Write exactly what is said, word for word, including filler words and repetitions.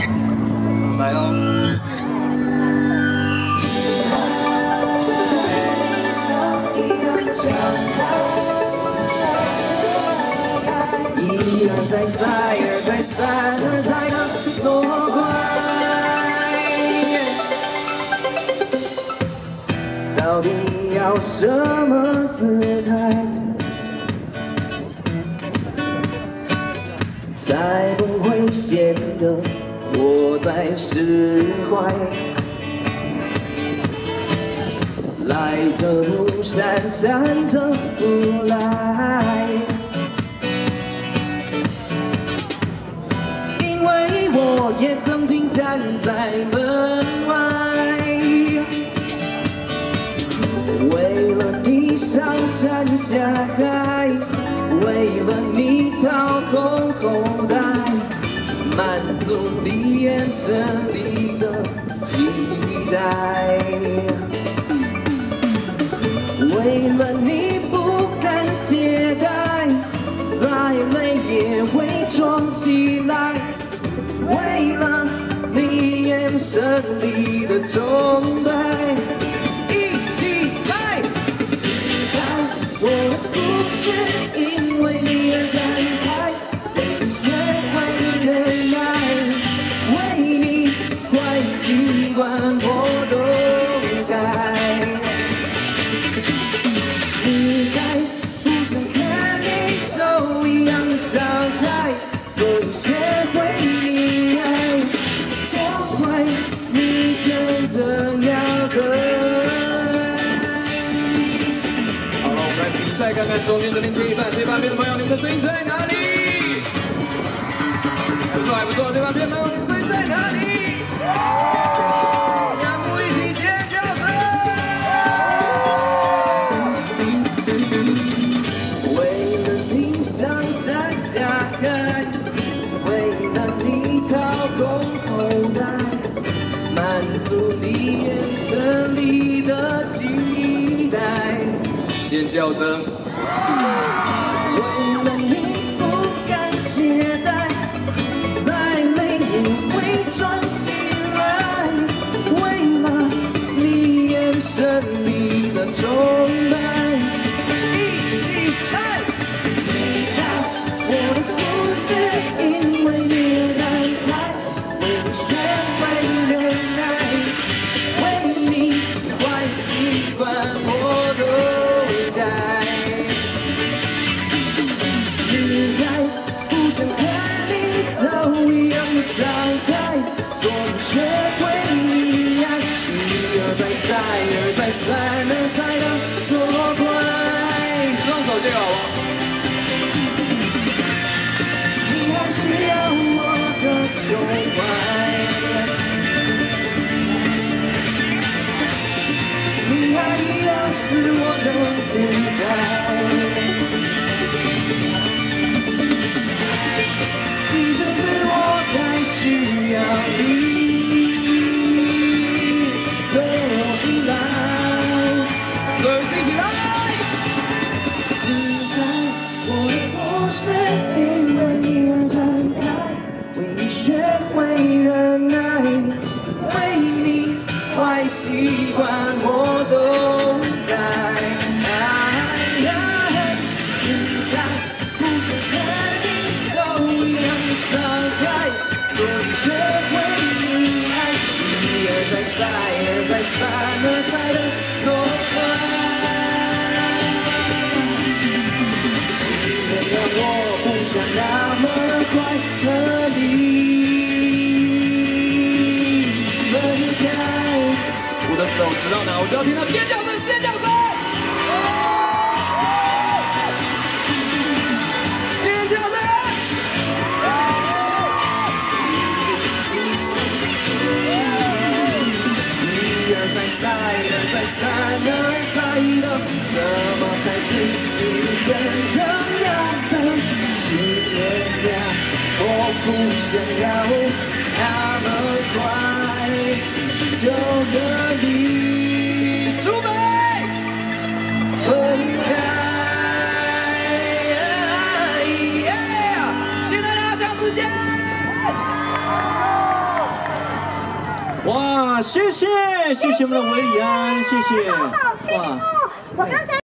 来喽！一而再，再而再，三而再的错怪，到底要什么姿态，才不会显得我在释怀？来者不善，善者不来。因为我也曾经站在门外，为了你上山下海，为了你掏空口袋，满足你眼神里的期待。为了你不敢懈怠，再累也会装起来。为了你眼神里的崇拜，一起来！你看我的故事，因为你而展开，为你学会忍耐，为你坏习惯我都改。离开不想看你受一样的伤害，所以学会溺爱，错怪你真的要得。好了，我们来比赛看看中间这边接一半，这半边的朋友，你们的声音在哪里？还不错，还不错，这半边朋友，你们的声音在哪里？让我一起尖叫声！为了你上山下海，为了你掏空口袋，满足你眼神里的期待。尖叫声。为了你不敢懈怠，再累也会装起来。为了你眼神里的崇拜，一起来！你看我的故事，因为你而展开，为你学会忍耐，为你坏习惯我都改。离开不想看你受一样的伤害，所以学会溺爱，一而再，再而再，三而再的错怪。双手借给我。你还需要我的胸怀，你还要是我的等待。其实是我太需要你对我依赖，所以一起来！离开我的故事，因为你而展开，为你学会忍耐，为你坏习惯我都改。离开不想看你受一样的伤害，所以学会溺爱，一而再，再而再，三而再的错怪。请原谅我不想那么快和你分开。我的手指到哪，我就要听到尖叫声，尖叫声！尖叫声！一而再，再而再，三而再的，什么才是你真正要的？请原谅，我不想要那么快就和你竹北分开。谢谢大家，下次见。 哇，谢谢，谢谢我们的维里安，谢谢。 好好听哦，我刚才。